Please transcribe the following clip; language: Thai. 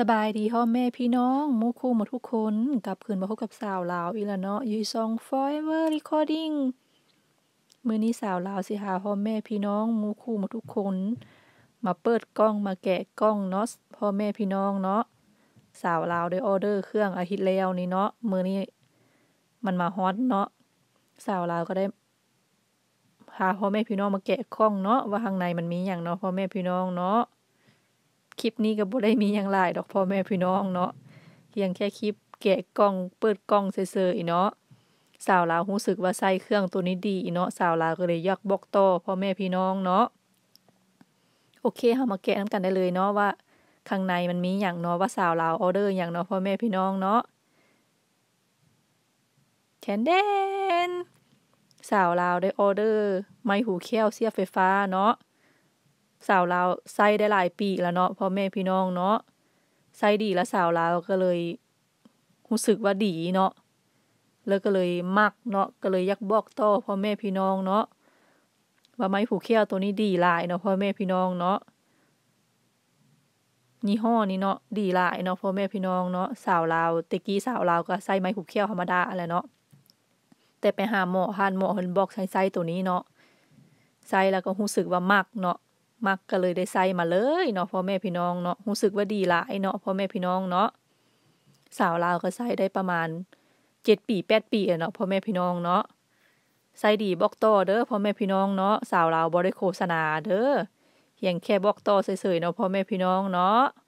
บายดีพ่อแม่พี่น้องหมู่คู่หมดทุกคนกลับคืนมาพบกับสาวลาวอีกแล้วเนาะอยู่ช่อง Forever Recording มื้อนี้สาวลาวสิหาพ่อแม่พี่น้องหมู่คู่หมดทุกคนมาเปิดกล้องมาแกะกล้องเนาะพ่อแม่พี่น้องเนาะสาวลาวได้ออเดอร์เครื่องอาทิตย์แล้วนี่เนาะมื้อนี้มันมาฮอตเนาะสาวลาวก็ได้พาพ่อแม่พี่น้องมาแกะกล้องเนาะว่าข้างในมันมีหยังเนาะพ่อแม่พี่น้องเนาะคลิปนี้ก็บ่ได้มีหยังหลายดอกพ่อแม่พี่น้องเนาะเพียงแค่คลิปแกะกล้องเปิดกล้องเฉยๆเนาะสาวลาวรู้สึกว่าใช้เครื่องตัวนี้ดีเนาะสาวลาวก็เลยอยากบอกต่อพ่อแม่พี่น้องเนาะโอเคเฮามาแกะนำกันได้เลยเนาะว่าข้างในมันมีหยังเนาะว่าสาวลาวออเดอร์หยังเนาะพ่อแม่พี่น้องเนาะแทนแดนสาวลาวได้ออเดอร์ไม้หูแค้วเสียบไฟฟ้าเนาะสาวลาวใช้ได้หลายปีแล้วเนาะพ่อแม่พี่น้องเนาะใช้ดีแล้วสาวลาวก็เลยรู้สึกว่าดีเนาะแล้วก็เลยมักเนาะก็เลยอยากบอกต่อพ่อแม่พี่น้องเนาะว่าไม้ผูกแค้วตัวนี้ดีหลายเนาะพ่อแม่พี่น้องเนาะยี่ห้อนี้เนาะดีหลายเนาะพ่อแม่พี่น้องเนาะสาวลาวแต่กี้สาวลาวก็ใช้ไม้ผูกแค้วธรรมดาแหละเนาะแต่ไปหาหมอหมอเพิ่นบอกใช้ตัวนี้เนาะใช้แล้วก็รู้สึกว่ามักเนาะมักก็เลยได้ใช้มาเลยเนาะพ่อแม่พี่น้องเนาะรู้สึกว่าดีหลายเนาะพ่อแม่พี่น้องเนาะสาวลาวก็ใช้ได้ประมาณ7 ปี 8 ปีเนาะพ่อแม่พี่น้องเนาะใช้ดีบอกต่อเด้อพ่อแม่พี่น้องเนาะสาวลาวบ่ได้โฆษณาเด้อเพียงแค่บอกต่อเฉยๆเนาะพ่อแม่พี่น้องเนาะ